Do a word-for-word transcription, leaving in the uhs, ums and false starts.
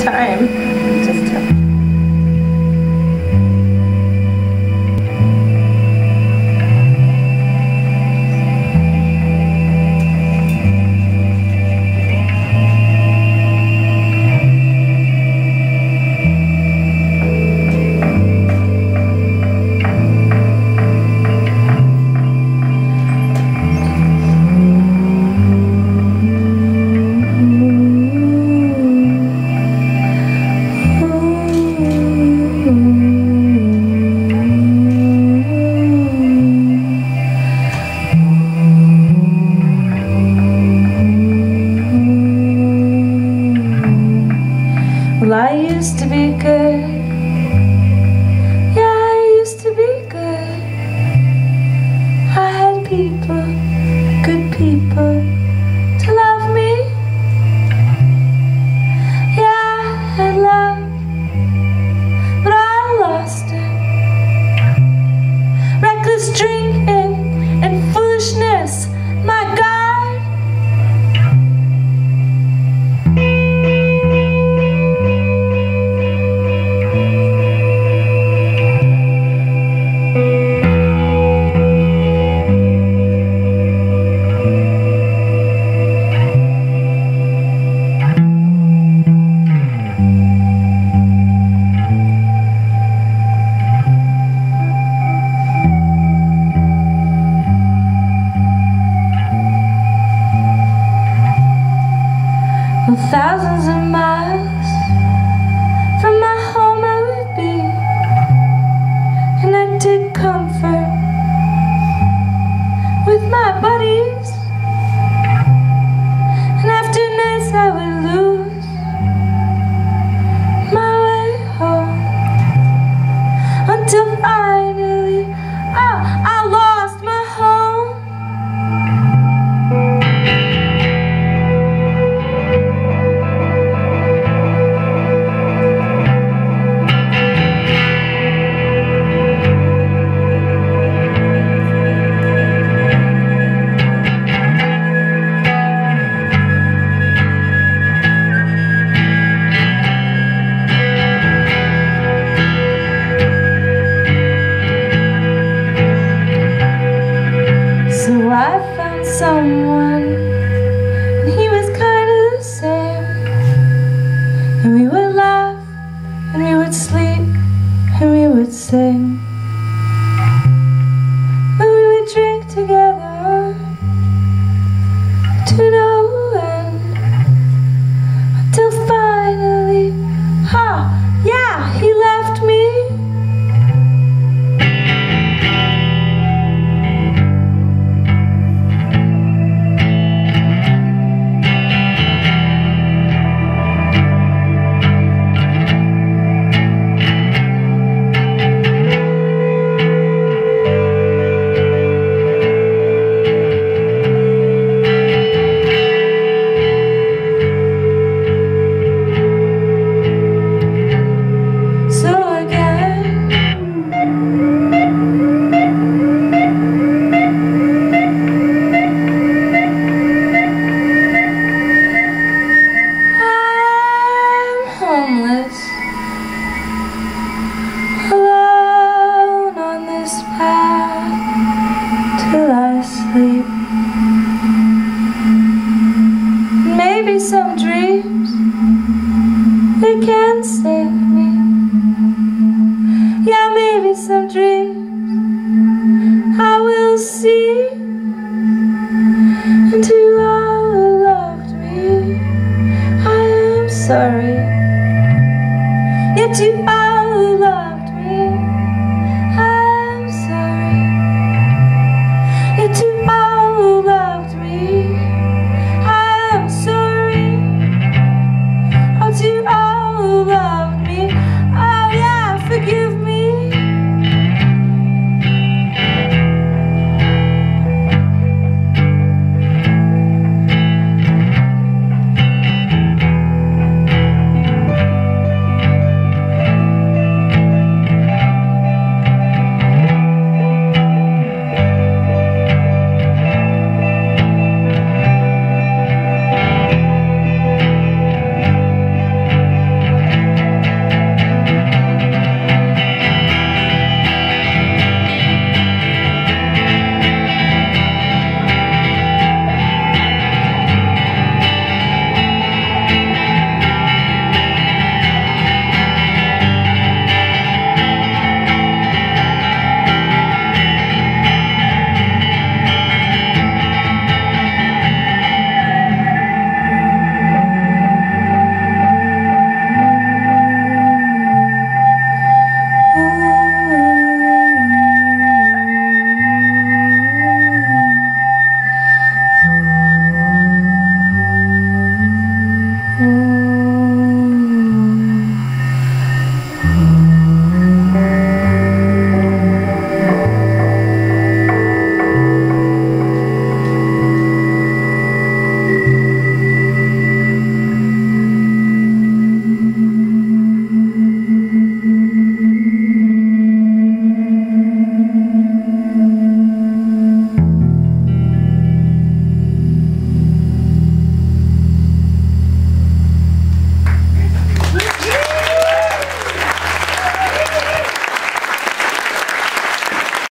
time. Just to Well, I used to be good. Yeah, I used to be good. I had people, good people, to love me. Yeah, I had love, but I lost it. Reckless drinking and foolishness, my God. Well, thousands of miles from my home I would be, and I'd take comfort with my buddies, and after nights I would lose my way home, until finally I, I lost my home. So I found someone, and he was kind of the same, and we would laugh, and we would sleep, and we would sing, but we would drink together to no end, until finally, ha, yeah, he left me. Alone on this path till I sleep. Maybe some dreams, they can save me. Yeah, maybe some dreams I will see. And to all who loved me, I am sorry. Yet to